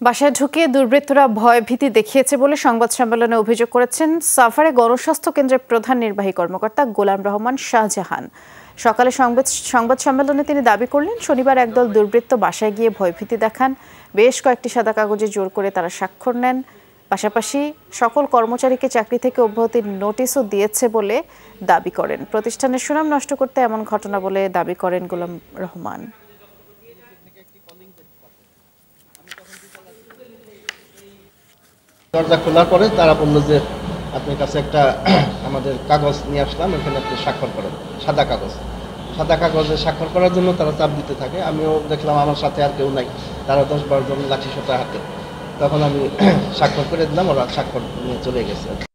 বাসায় ঢুকে দুর্বৃত্তরা ভয়ভীতি দেখিয়েছে বলে সংবাদ সম্মেলনে অভিযোগ করেছেন সাভারে গণস্বাস্থ্য কেন্দ্রের প্রধান নির্বাহী কর্মকর্তা গোলাম রহমান শাহজাহান। সকালে সংবাদ সম্মেলনে তিনি দাবি করলেন, শনিবার একদল দুর্বৃত্ত বাসায় গিয়ে ভয়ভীতি দেখান। বেশ কয়েকটি সাদা কাগজে জোর করে তারা স্বাক্ষর নেন। পাশাপাশি সকল কর্মচারীকে চাকরি থেকে অব্যাহতির নোটিশও দিয়েছে বলে দাবি করেন। প্রতিষ্ঠানের সুনাম নষ্ট করতে এমন ঘটনা বলে দাবি করেন গোলাম রহমান। দরজা খোলার পরে তারা বললো যে আপনার কাছে একটা আমাদের কাগজ নিয়ে আসলাম, এখানে আপনি স্বাক্ষর করেন। সাদা কাগজে স্বাক্ষর করার জন্য তারা চাপ দিতে থাকে। আমিও দেখলাম আমার সাথে আর কেউ নাই, তারা 10-12 জন লাঠি সোঁটা হাতে। তখন আমি স্বাক্ষর করে দিলাম, ওরা স্বাক্ষর নিয়ে চলে গেছে।